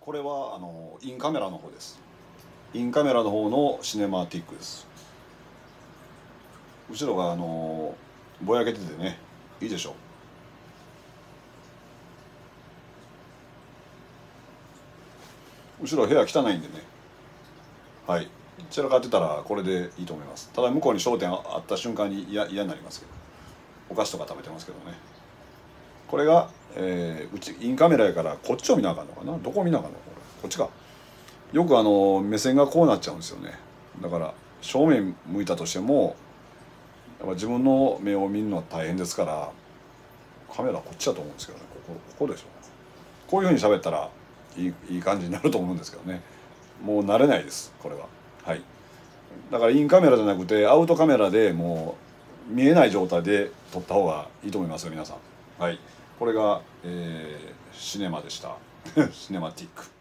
これはインカメラの方です。インカメラの方のシネマティックです。後ろがぼやけててね、いいでしょう。後ろ部屋汚いんでね、はい、散らかってたらこれでいいと思います。ただ向こうに焦点あった瞬間に嫌になりますけど、お菓子とか食べてますけどね。これが、うちインカメラやからこっちを見なあかんのかな、どこを見なあかんの、こっちか。よく目線がこうなっちゃうんですよね。だから正面向いたとしてもやっぱ自分の目を見るのは大変ですから、カメラこっちだと思うんですけどね。ここでしょ。こういうふうに喋ったらいい感じになると思うんですけどね。もう慣れないですこれは。はい。だからインカメラじゃなくてアウトカメラでもう見えない状態で撮った方がいいと思いますよ皆さん。はい。これが、シネマでした。シネマティック。